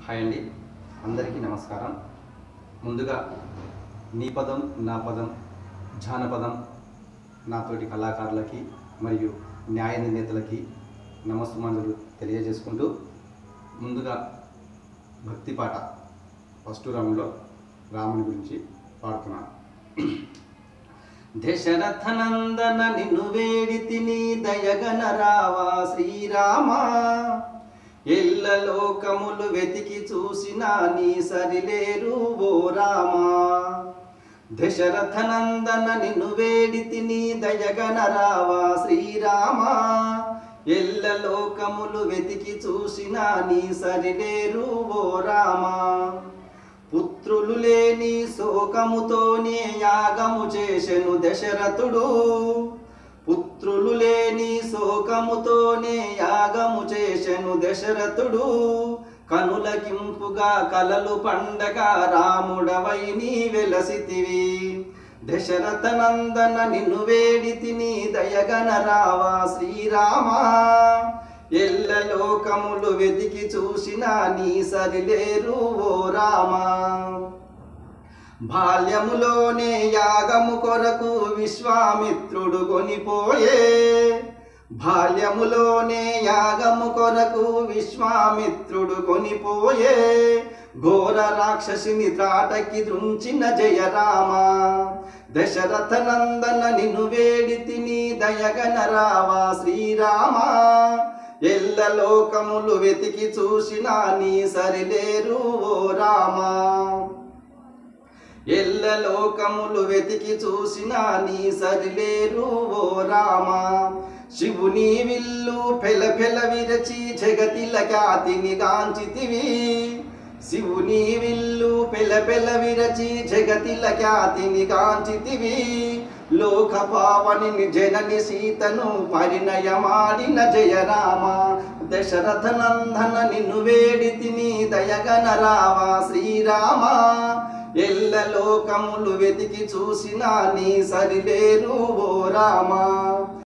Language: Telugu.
హాయ్ అండి, అందరికీ నమస్కారం. ముందుగా నీ పదం నా పదం జానపదం నాతోటి కళాకారులకి మరియు న్యాయ నిర్ణేతలకి నమస్సుమాంజలు తెలియజేసుకుంటూ ముందుగా భక్తి పాట ఫస్ట్ రౌండ్లో రాముని గురించి పాడుతున్నాను. దశరథనందన నిన్ను వేడితిని దయగనరావా శ్రీరామా, ఎల్ల లోకములు వెతికి చూసినా నీ సరిలేరు ఓ రామా. దశరథనందన నిన్ను వేడితిని దయగనరావా శ్రీరామా, ఎల్ల లోకములు వెతికి చూసినా నీ సరిలేరు ఓ రామా. పుత్రులు లేని శోకముతోనే యాగము చేసెను దశరథుడు, పుత్రులు లేని శోకముతోనే యాగము చేసెను దశరథుడు. కనులకింపుగా కలలు పండగ రాముడవై నీ వెలసితివి. దశరథనందన నిన్ను వేడితిని దయగనరావా శ్రీరామా, ఎల్ల లోకములు వెతికి చూసినా నీ సరిలేరు ఓ రామా. బాల్యములోనే యాగము కొరకు విశ్వామిత్రుడు కొనిపోయే, బాల్యములోనే యాగము కొరకు విశ్వామిత్రుడు కొనిపోయే. ఘోర రాక్షసిని త్రాటకి దృంచిన జయరామ. దశరథనందన నిన్ను వేడితిని దయగనరావా శ్రీరామా, ఎల్ల లోకములు వెతికి చూసినా నీ సరిలేరు ఓ రామా. ఎల్ల లోకములు వెతికి చూసినా నీ సరిలేరు ఓ రామా. శివుని విల్లు పెల పెల విరచి జగతిల ఖ్యాతిని గాంచితివి. శివుని విల్లు పెల పెల విరచి జగతిల ఖ్యాతిని గాంచితివి. లోక పావని జనని సీతను పరిణయమాడిన జయరామ. దశరథనందన నిన్ను వేడితిని దయగనరావా శ్రీరామా, ఎల్ల లోకములు వెతికి చూసినా నీ సరిలేరు ఓ రామా.